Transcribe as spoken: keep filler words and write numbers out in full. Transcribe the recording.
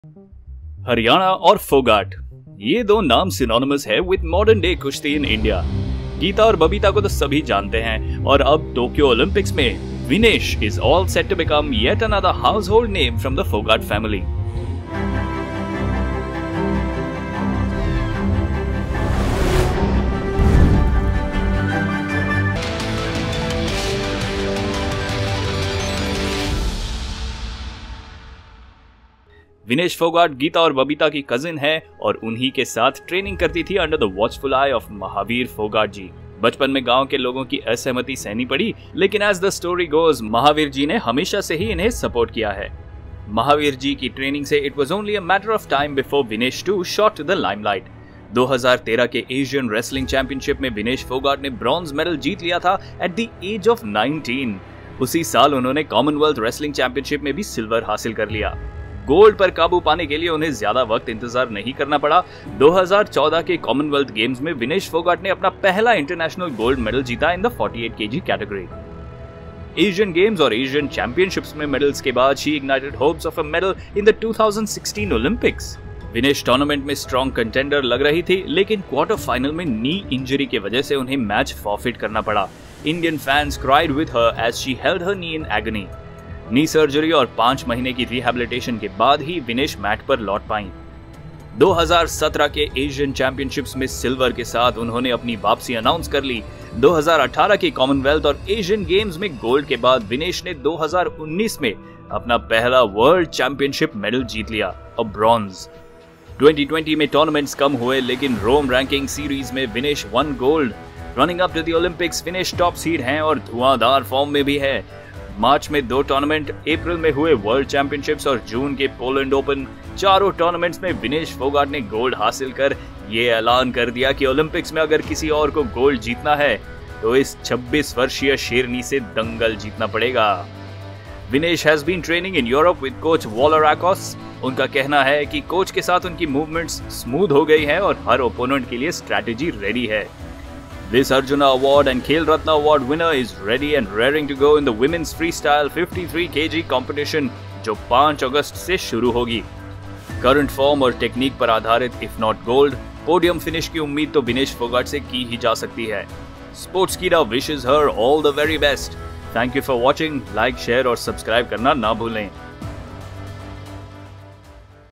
हरियाणा और फोगाट, ये दो नाम सिनोनिमस है विद मॉडर्न डे कुश्ती इन इंडिया। गीता और बबीता को तो सभी जानते हैं और अब टोक्यो ओलंपिक्स में Vinesh is all set to become yet another household name from the Phogat family. Vinesh Phogat Geeta और बबीता की कजिन है और उन्हीं के साथ ट्रेनिंग करती थी under the watchful eye of Mahavir Phogat ji. बचपन में गांव के लोगों की असहमति सहनी पड़ी, लेकिन as the story goes Mahavir ji ने हमेशा से ही इन्हें सपोर्ट किया है। महावीर जी की ट्रेनिंग से it was only a matter of time before Vinesh to shot to the limelight. दो हज़ार तेरह के एशियन रेसलिंग चैंपियनशिप में विनेश फोगाट ने ब्रॉन्ज मेडल जीत लिया था at the age of nineteen. उसी साल उन्होंने कॉमनवेल्थ रेसलिंग चैंपियनशिप में भी सिल्वर हासिल कर लिया। गोल्ड पर काबू पाने के लिए उन्हें ज्यादा वक्त इंतजार नहीं करना पड़ा। दो हज़ार चौदह के कॉमनवेल्थ गेम्स में विनेश फोगाट ने अपना पहला इंटरनेशनल गोल्ड मेडल जीता इन द अड़तालीस केजी कैटेगरी। एशियन गेम्स और एशियन चैंपियनशिप्स में मेडल्स के बाद she ignited hopes of a medal in the दो हज़ार सोलह ओलंपिक्स। विनेश टूर्नामेंट में स्ट्रॉन्ग कंटेंडर लग रही थी, लेकिन क्वार्टर फाइनल में नी इंजरी की वजह से उन्हें मैच फॉरफिट करना पड़ा। Indian fans cried with her as she held her knee in agony. Knee surgery और पांच महीने की रिहैबिलिटेशन के बाद ही विनेश मैट पर लौट पाईं। दो हज़ार सत्रह के एशियन चैंपियनशिप्स में सिल्वर के साथ उन्होंने अपनी वापसी अनाउंस कर ली। दो हज़ार अठारह के कॉमनवेल्थ और एशियन गेम्स में गोल्ड के बाद विनेश ने दो हज़ार उन्नीस में अपना पहला वर्ल्ड चैंपियनशिप मेडल जीत लिया, अ ब्रॉन्ज। दो हज़ार बीस में टूर्नामेंट्स कम हुए, लेकिन रोम रैंकिंग सीरीज में Vinesh won gold. Running up to the Olympics Vinesh top seed हैं और धुआंधार फॉर्म में भी है। मार्च में दो टूर्नामेंट, अप्रैल में हुए वर्ल्ड चैंपियनशिप्स और जून के पोलैंड ओपन, चारों टूर्नामेंट्स में विनेश फोगाट ने गोल्ड हासिल कर ये ऐलान कर दिया कि ओलंपिक्स में अगर किसी और को गोल्ड जीतना है तो इस छब्बीस वर्षीय शेरनी से दंगल जीतना पड़ेगा। Vinesh has been training in Europe with coach Wollarakos. उनका कहना है कि कोच के साथ उनकी मूवमेंट्स स्मूथ हो गई है और हर ओपोनेंट के लिए स्ट्रैटेजी रेडी है। This Arjuna Award and Khel Ratna Award winner is ready and raring to go in the women's freestyle तिरेपन केजी competition जो पाँच अगस्त से शुरू होगी। करंट फॉर्म और टेक्निक पर आधारित if not gold, podium finish की उम्मीद तो विनेश फोगाट से की ही जा सकती है। Sportskeeda wishes her all the very best. Thank you for watching. Like, share और सब्सक्राइब करना ना भूलें।